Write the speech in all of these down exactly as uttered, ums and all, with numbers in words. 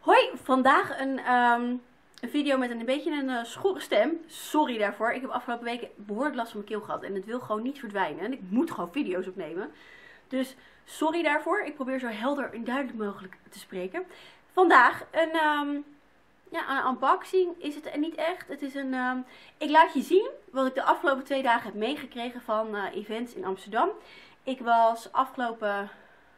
Hoi, vandaag een, um, een video met een beetje een uh, schorre stem. Sorry daarvoor. Ik heb afgelopen weken behoorlijk last van mijn keel gehad. En het wil gewoon niet verdwijnen. En ik moet gewoon video's opnemen. Dus sorry daarvoor. Ik probeer zo helder en duidelijk mogelijk te spreken. Vandaag een, um, ja, een unboxing is het niet echt. Het is een, um, ik laat je zien wat ik de afgelopen twee dagen heb meegekregen van uh, events in Amsterdam. Ik was afgelopen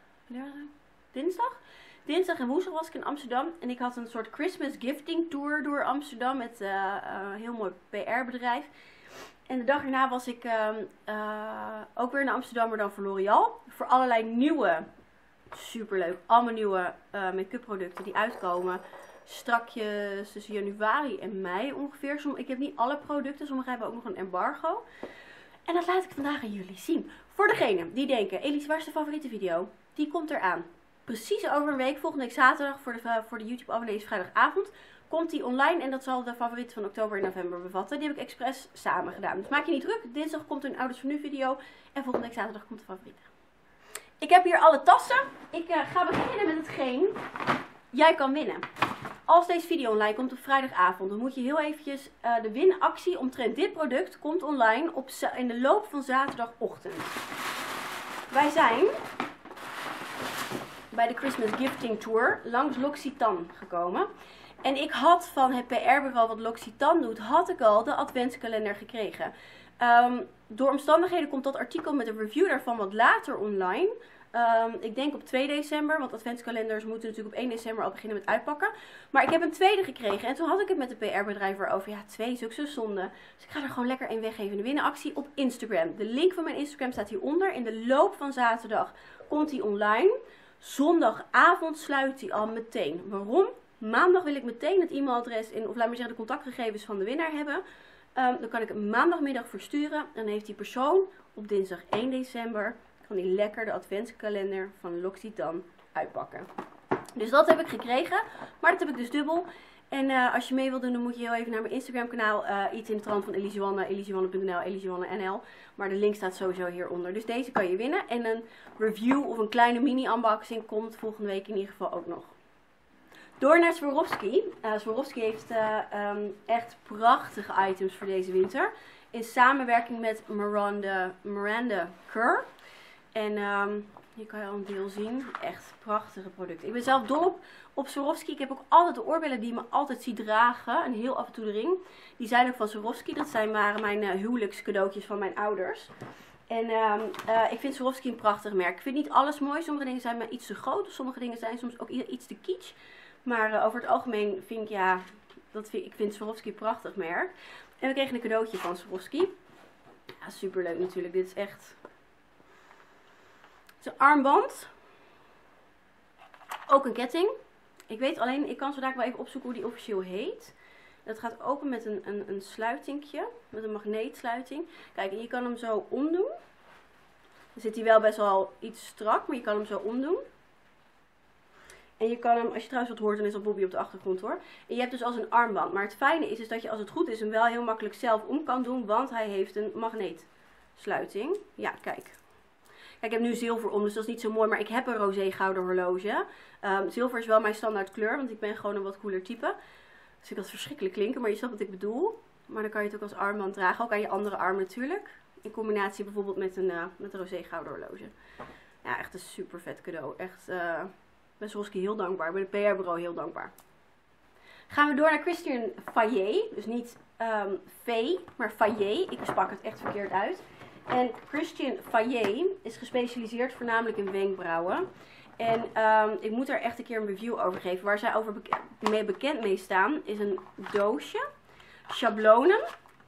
dinsdag. Dinsdag en woensdag was ik in Amsterdam en ik had een soort Christmas gifting tour door Amsterdam met uh, uh, een heel mooi P R bedrijf. En de dag erna was ik uh, uh, ook weer naar Amsterdam, maar dan voor L'Oréal. Voor allerlei nieuwe, superleuk, allemaal nieuwe uh, make-up producten die uitkomen. Strakjes tussen januari en mei ongeveer. Som, ik heb niet alle producten, sommige hebben ook nog een embargo. En dat laat ik vandaag aan jullie zien. Voor degenen die denken, Elise, waar is de favoriete video? Die komt eraan. Precies over een week, volgende week zaterdag, voor de, voor de YouTube abonnees vrijdagavond, komt die online en dat zal de favorieten van oktober en november bevatten. Die heb ik expres samen gedaan. Dus maak je niet druk, dinsdag komt er een Ouders voor Nu video en volgende week zaterdag komt de favorieten. Ik heb hier alle tassen. Ik uh, ga beginnen met hetgeen jij kan winnen. Als deze video online komt op vrijdagavond, dan moet je heel eventjes uh, de winactie omtrent dit product komt online op, in de loop van zaterdagochtend. Wij zijn bij de Christmas Gifting Tour langs L'Occitane gekomen. En ik had van het P R-bureau wat L'Occitane doet, had ik al de adventskalender gekregen. Um, door omstandigheden komt dat artikel met een review daarvan wat later online. Um, ik denk op twee december, want adventskalenders moeten natuurlijk op één december al beginnen met uitpakken. Maar ik heb een tweede gekregen en toen had ik het met de P R-bedrijf erover. Ja, twee is ook zo zonde. Dus ik ga er gewoon lekker één weggeven. De winnenactie op Instagram. De link van mijn Instagram staat hieronder. In de loop van zaterdag komt die online. Zondagavond sluit hij al meteen. Waarom? Maandag wil ik meteen het e-mailadres in, of laat maar zeggen de contactgegevens van de winnaar hebben. Um, dan kan ik hem maandagmiddag versturen. Dan heeft die persoon op dinsdag één december, kan hij lekker de adventskalender van L'Occitane uitpakken. Dus dat heb ik gekregen. Maar dat heb ik dus dubbel. En uh, als je mee wilt doen, dan moet je heel even naar mijn Instagram kanaal. Uh, iets in de trant van Elisewanne, elisewanne punt n l, elisewanne punt n l. Maar de link staat sowieso hieronder. Dus deze kan je winnen. En een review of een kleine mini-unboxing komt volgende week in ieder geval ook nog. Door naar Swarovski. Uh, Swarovski heeft uh, um, echt prachtige items voor deze winter. In samenwerking met Miranda, Miranda Kerr. En um, hier kan je al een deel zien. Echt prachtige producten. Ik ben zelf dol op, op Swarovski. Ik heb ook altijd de oorbellen die je me altijd ziet dragen. En heel af en toe de ring. Die zijn ook van Swarovski. Dat zijn, waren mijn uh, huwelijkscadeautjes van mijn ouders. En um, uh, ik vind Swarovski een prachtig merk. Ik vind niet alles mooi. Sommige dingen zijn me iets te groot. Sommige dingen zijn soms ook iets te kitsch. Maar uh, over het algemeen vind ik, ja, dat vind, ik vind Swarovski een prachtig merk. En we kregen een cadeautje van Swarovski. Ja, superleuk natuurlijk. Dit is echt... Het is een armband. Ook een ketting. Ik weet alleen, ik kan zo dadelijk wel even opzoeken hoe die officieel heet. Dat gaat open met een, een, een sluitingje. Met een magneetsluiting. Kijk, en je kan hem zo omdoen. Dan zit hij wel best wel iets strak, maar je kan hem zo omdoen. En je kan hem, als je trouwens wat hoort, dan is dat Bobby op de achtergrond hoor. En je hebt dus als een armband. Maar het fijne is, is dat je als het goed is hem wel heel makkelijk zelf om kan doen. Want hij heeft een magneetsluiting. Ja, kijk. Kijk, ik heb nu zilver om, dus dat is niet zo mooi. Maar ik heb een roze gouden horloge. Um, zilver is wel mijn standaard kleur, want ik ben gewoon een wat cooler type. Dus ik had verschrikkelijk klinken, maar je snapt wat ik bedoel. Maar dan kan je het ook als armband dragen. Ook aan je andere arm natuurlijk. In combinatie bijvoorbeeld met een, uh, met een roze gouden horloge. Ja, echt een super vet cadeau. Echt... Uh, Ik ben Swarovski heel dankbaar. Ik ben het P R-bureau heel dankbaar. Gaan we door naar Christian Faye. Dus niet um, Faye, maar Faye. Ik sprak het echt verkeerd uit. En Christian Faye is gespecialiseerd voornamelijk in wenkbrauwen. En um, ik moet er echt een keer een review over geven. Waar zij over beke mee bekend mee staan is een doosje. Schablonen.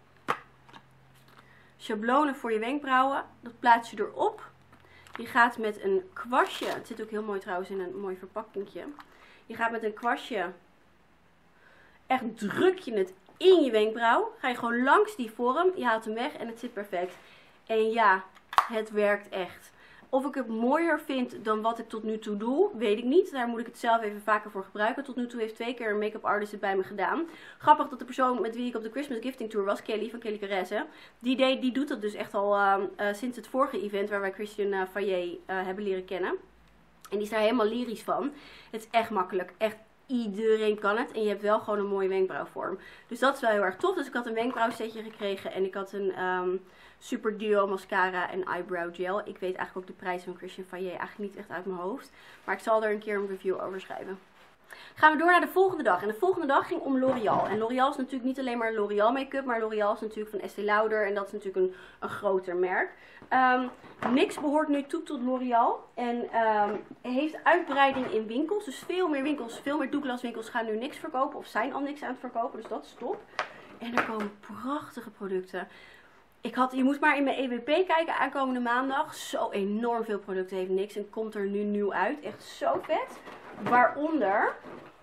Schablonen voor je wenkbrauwen. Dat plaats je erop. Je gaat met een kwastje, het zit ook heel mooi trouwens in een mooi verpakkingje. Je gaat met een kwastje, echt druk je het in je wenkbrauw. Ga je gewoon langs die vorm, je haalt hem weg en het zit perfect. En ja, het werkt echt. Of ik het mooier vind dan wat ik tot nu toe doe, weet ik niet. Daar moet ik het zelf even vaker voor gebruiken. Tot nu toe heeft twee keer een make-up artist het bij me gedaan. Grappig dat de persoon met wie ik op de Christmas Gifting Tour was, Kelly van Kelly Caresse, die, deed, die doet dat dus echt al uh, uh, sinds het vorige event waar wij Christian uh, Faye uh, hebben leren kennen. En die is daar helemaal lyrisch van. Het is echt makkelijk. Echt iedereen kan het. En je hebt wel gewoon een mooie wenkbrauwvorm. Dus dat is wel heel erg tof. Dus ik had een wenkbrauwsetje gekregen. En ik had een um, Super Duo mascara en eyebrow gel. Ik weet eigenlijk ook de prijs van Christian Faye eigenlijk niet echt uit mijn hoofd. Maar ik zal er een keer een review over schrijven. Gaan we door naar de volgende dag. En de volgende dag ging om L'Oreal. En L'Oreal is natuurlijk niet alleen maar L'Oreal make-up. Maar L'Oreal is natuurlijk van Estée Lauder. En dat is natuurlijk een, een groter merk. Um, Nix behoort nu toe tot L'Oreal. En um, heeft uitbreiding in winkels. Dus veel meer winkels, veel meer Douglas winkels gaan nu Nix verkopen. Of zijn al Nix aan het verkopen. Dus dat is top. En er komen prachtige producten. Ik had, je moet maar in mijn E W P kijken aankomende maandag. Zo enorm veel producten heeft Nix. En komt er nu nieuw uit. Echt zo vet. Waaronder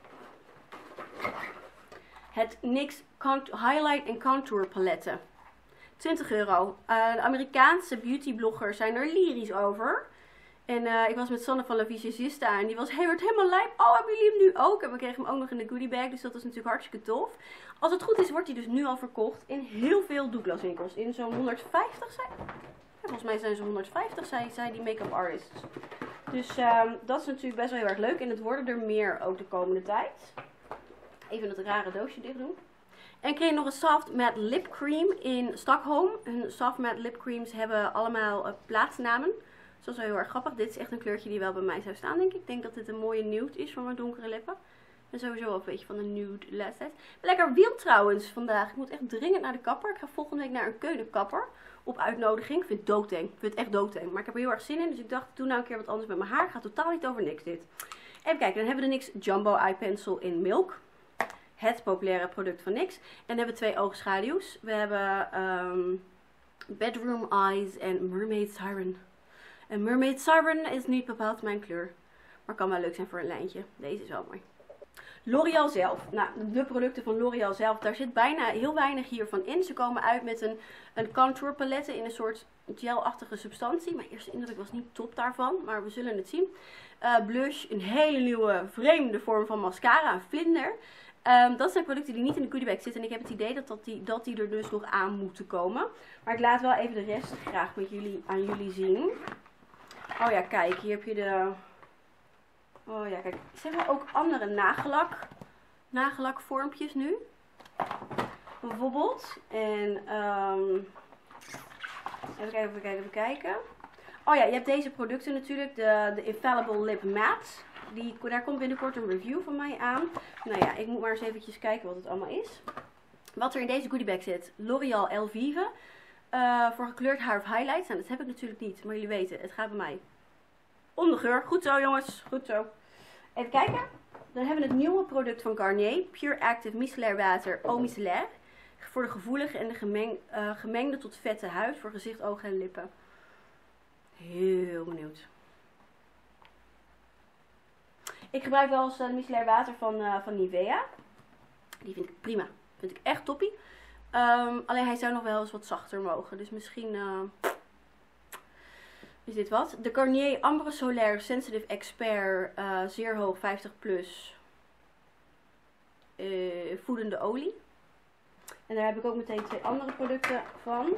het Nix Highlight en Contour paletten. twintig euro. Uh, de Amerikaanse beautybloggers zijn er lyrisch over. En uh, ik was met Sanne van La Visagista en die was, hey, wordt helemaal lijp. Oh, hebben jullie hem nu ook? En we kregen hem ook nog in de goodie bag, dus dat is natuurlijk hartstikke tof. Als het goed is, wordt hij dus nu al verkocht in heel veel Douglas winkels. In zo'n honderdvijftig zijn. Ja, volgens mij zijn ze honderdvijftig, zei, zei die make-up artists. Dus uh, dat is natuurlijk best wel heel erg leuk. En het worden er meer ook de komende tijd. Even dat rare doosje dicht doen. En ik kreeg nog een Soft Matte Lip Cream in Stockholm. Hun Soft Matte Lip Creams hebben allemaal uh, plaatsnamen. Dus dat is wel heel erg grappig. Dit is echt een kleurtje die wel bij mij zou staan, denk ik. Ik denk dat dit een mooie nude is voor mijn donkere lippen. En sowieso wel een beetje van de nude de laatste tijd. Lekker wiel trouwens vandaag. Ik moet echt dringend naar de kapper. Ik ga volgende week naar een keunenkapper. Op uitnodiging. Ik vind het doodeng. Ik vind het echt doodeng. Maar ik heb er heel erg zin in. Dus ik dacht, doe nou een keer wat anders met mijn haar. Gaat totaal niet over niks dit. Even kijken. Dan hebben we de Nix Jumbo Eye Pencil in Milk. Het populaire product van Nix. En dan hebben we twee oogschaduws. We hebben um, Bedroom Eyes en Mermaid Siren. En Mermaid Siren is niet bepaald mijn kleur. Maar kan wel leuk zijn voor een lijntje. Deze is wel mooi. L'Oreal zelf. Nou, de producten van L'Oreal zelf. Daar zit bijna heel weinig hiervan in. Ze komen uit met een, een contour palette in een soort gelachtige substantie. Mijn eerste indruk was niet top daarvan. Maar we zullen het zien. Uh, blush. Een hele nieuwe vreemde vorm van mascara. Een vlinder. Um, dat zijn producten die niet in de goodie bag zitten. En ik heb het idee dat, dat, die, dat die er dus nog aan moeten komen. Maar ik laat wel even de rest graag met jullie, aan jullie zien. Oh ja, kijk. Hier heb je de... Oh ja, kijk. Ze hebben ook andere nagellak. Nagellakvormpjes nu. Bijvoorbeeld. En... Um, even kijken, even kijken, even kijken. Oh ja, je hebt deze producten natuurlijk. De, de Infallible Lip Matte. Die, daar komt binnenkort een review van mij aan. Nou ja, ik moet maar eens eventjes kijken wat het allemaal is. Wat er in deze goodie bag zit. L'Oreal Elvive. Uh, voor gekleurd haar of highlights. Nou, dat heb ik natuurlijk niet. Maar jullie weten, het gaat bij mij om de geur. Goed zo jongens. Goed zo. Even kijken. Dan hebben we het nieuwe product van Garnier. Pure Active Micellaire Water Eau Micellaire. Voor de gevoelige en de gemeng, uh, gemengde tot vette huid. Voor gezicht, ogen en lippen. Heel benieuwd. Ik gebruik wel eens uh, de micellaire water van, uh, van Nivea. Die vind ik prima. Vind ik echt toppie. Um, alleen hij zou nog wel eens wat zachter mogen. Dus misschien uh, is dit wat. De Garnier Ambre Solaire Sensitive Expert. Uh, zeer hoog, vijftig plus. Uh, voedende olie. En daar heb ik ook meteen twee andere producten van.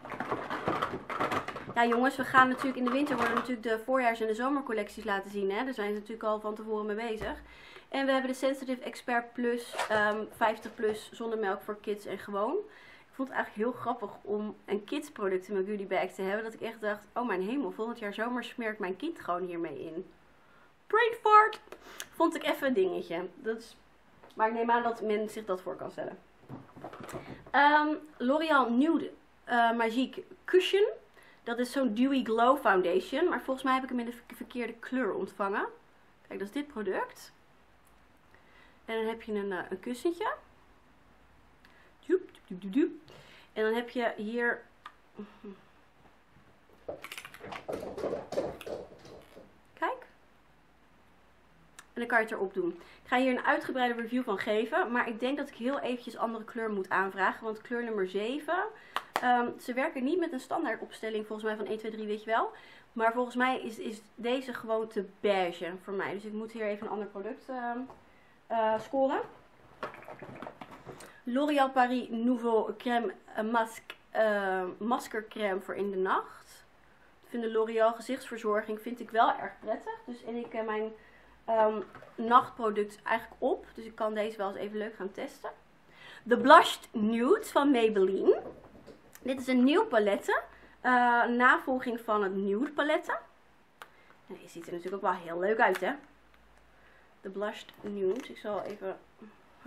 Ja jongens, we gaan natuurlijk in de winter worden natuurlijk de voorjaars- en de zomercollecties laten zien. Hè? Daar zijn ze natuurlijk al van tevoren mee bezig. En we hebben de Sensitive Expert Plus um, vijftig plus zonnemelk voor kids en gewoon. Ik vond het eigenlijk heel grappig om een kids product in mijn beauty bag te hebben. Dat ik echt dacht, oh mijn hemel, volgend jaar zomer smeert mijn kind gewoon hiermee in. Brain fart! Vond ik even een dingetje. Dat is... Maar ik neem aan dat men zich dat voor kan stellen. Um, L'Oreal Nude uh, Magique Cushion. Dat is zo'n Dewy Glow Foundation. Maar volgens mij heb ik hem in de verkeerde kleur ontvangen. Kijk, dat is dit product. En dan heb je een, uh, een kussentje. Doep, doep, doep, doep. En dan heb je hier... Kijk. En dan kan je het erop doen. Ik ga hier een uitgebreide review van geven. Maar ik denk dat ik heel eventjes andere kleur moet aanvragen. Want kleur nummer zeven... Um, ze werken niet met een standaard opstelling volgens mij van één, twee, drie, weet je wel. Maar volgens mij is, is deze gewoon te beige voor mij. Dus ik moet hier even een ander product uh, uh, scoren. L'Oréal Paris Nouveau Crème uh, Masque, uh, Maskercrème voor in de nacht. Ik vind de L'Oréal gezichtsverzorging vind ik wel erg prettig. Dus en ik uh, mijn um, nachtproduct eigenlijk op. Dus ik kan deze wel eens even leuk gaan testen. De Blushed Nude van Maybelline. Dit is een nieuw palette. Uh, navolging van het Nude palette. En deze ziet er natuurlijk ook wel heel leuk uit, hè. De Blushed Nude. Ik zal even... Oh.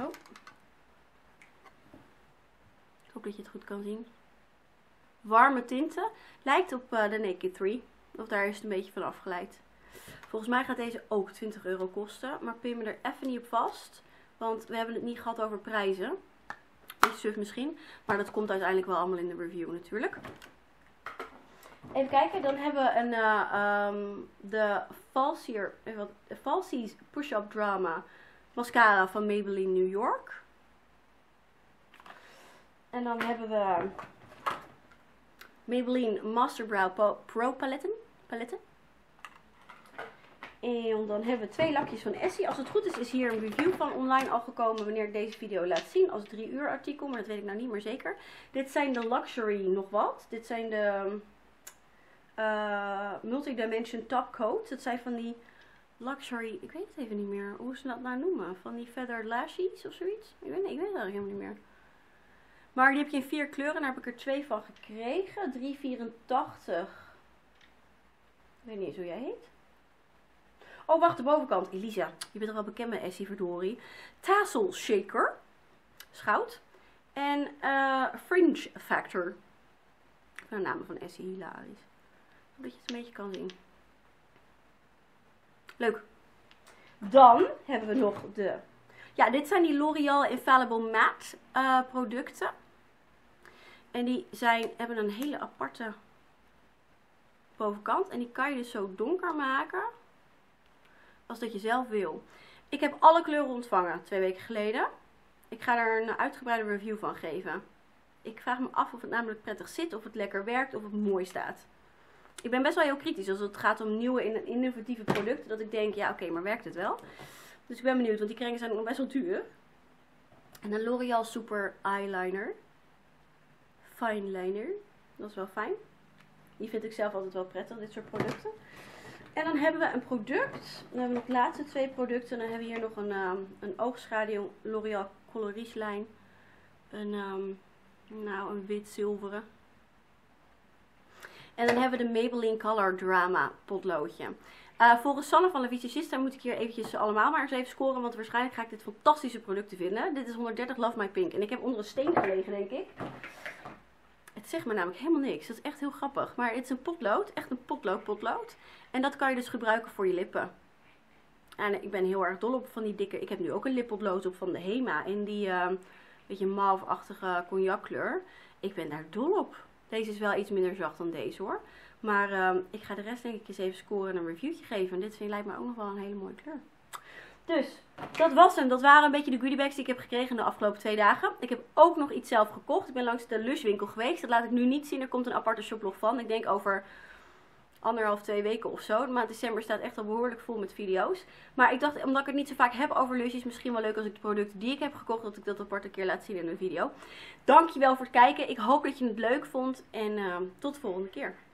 Ik hoop dat je het goed kan zien. Warme tinten. Lijkt op uh, de Naked drie. Of daar is het een beetje van afgeleid. Volgens mij gaat deze ook twintig euro kosten. Maar pin me er even niet op vast. Want we hebben het niet gehad over prijzen. Beetje suf misschien. Maar dat komt uiteindelijk wel allemaal in de review natuurlijk. Even kijken. Dan hebben we een, uh, um, de Falsier, wat, Falsies Push-Up Drama mascara van Maybelline New York. En dan hebben we Maybelline Master Brow Pro Paletten. Paletten. En dan hebben we twee lakjes van Essie. Als het goed is, is hier een review van online al gekomen wanneer ik deze video laat zien. Als drie uur artikel, maar dat weet ik nou niet meer zeker. Dit zijn de Luxury nog wat. Dit zijn de uh, Multidimension Top Coat. Dat zijn van die Luxury, ik weet het even niet meer hoe ze dat nou noemen. Van die Feathered Lashes of zoiets. Ik weet, ik weet het eigenlijk helemaal niet meer. Maar die heb je in vier kleuren. Daar heb ik er twee van gekregen. drie vierentachtig. Ik weet niet eens hoe jij heet. Oh, wacht, de bovenkant. Elisa, je bent toch wel bekend met Essie, verdorie. Tassel Shaker. Schout. En uh, Fringe Factor. De namen van Essie, hilarisch. Dat je het een beetje kan zien. Leuk. Dan hebben we nog de... Ja, dit zijn die L'Oreal Infallible Matte uh, producten. En die zijn, hebben een hele aparte bovenkant. En die kan je dus zo donker maken als dat je zelf wil. Ik heb alle kleuren ontvangen twee weken geleden. Ik ga er een uitgebreide review van geven. Ik vraag me af of het namelijk prettig zit, of het lekker werkt, of het mooi staat. Ik ben best wel heel kritisch als het gaat om nieuwe en innovatieve producten. Dat ik denk, ja oké, okay, maar werkt het wel? Dus ik ben benieuwd, want die kringen zijn nog best wel duur. En een L'Oreal Super Eyeliner. Fine Liner. Dat is wel fijn. Die vind ik zelf altijd wel prettig, dit soort producten. En dan hebben we een product. Dan hebben we nog de laatste twee producten. Dan hebben we hier nog een, um, een oogschaduw L'Oreal Coloris lijn. Een, um, nou, een wit-zilveren. En dan hebben we de Maybelline Color Drama potloodje. Uh, volgens Sanne van La Visagista moet ik hier eventjes allemaal maar eens even scoren. Want waarschijnlijk ga ik dit fantastische producten vinden. Dit is honderddertig Love My Pink. En ik heb onder een steen gelegen, denk ik. Het zegt me namelijk helemaal niks. Dat is echt heel grappig. Maar het is een potlood. Echt een potlood potlood. En dat kan je dus gebruiken voor je lippen. En ik ben heel erg dol op van die dikke... Ik heb nu ook een lippotlood op van de Hema. In die uh, beetje mauve-achtige cognac kleur. Ik ben daar dol op. Deze is wel iets minder zacht dan deze hoor. Maar uh, ik ga de rest denk ik eens even scoren en een reviewtje geven. En dit vind, lijkt me ook nog wel een hele mooie kleur. Dus, dat was hem. Dat waren een beetje de goodiebags die ik heb gekregen de afgelopen twee dagen. Ik heb ook nog iets zelf gekocht. Ik ben langs de Lush winkel geweest. Dat laat ik nu niet zien. Er komt een aparte shoplog van. Ik denk over anderhalf, twee weken of zo. De maand december staat echt al behoorlijk vol met video's. Maar ik dacht, omdat ik het niet zo vaak heb over Lush, is het misschien wel leuk als ik de producten die ik heb gekocht, dat ik dat apart een keer laat zien in een video. Dankjewel voor het kijken. Ik hoop dat je het leuk vond. En uh, tot de volgende keer.